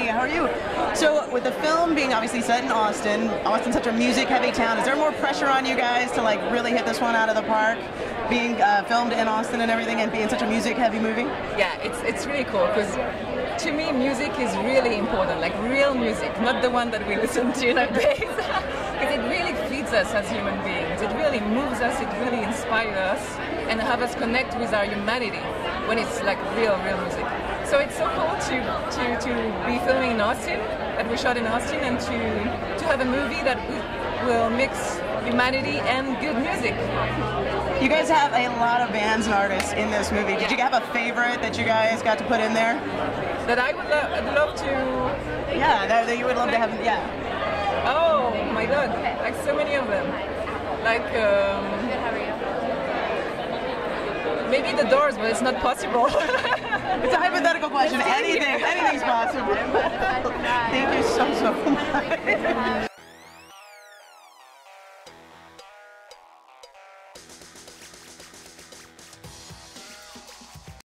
how are you? So with the film being obviously set in Austin, Austin's such a music-heavy town, is there more pressure on you guys to like really hit this one out of the park, being filmed in Austin and everything, and being such a music-heavy movie? Yeah, it's really cool because to me music is really important, like real music, not the one that we listen to nowadays. Because it really feeds us as human beings. It really moves us, it really inspires us, and have us connect with our humanity when it's like real music. So it's so cool to be filming in Austin, that we shot in Austin, and to have a movie that will mix humanity and good music. You guys have a lot of bands and artists in this movie. Did you have a favorite that you guys got to put in there? That I would love to... Yeah, that you would love to have, yeah. Oh my god, like so many of them. Like, maybe the Doors, but it's not possible. It's a hypothetical question. Anything's possible. Thank you so much.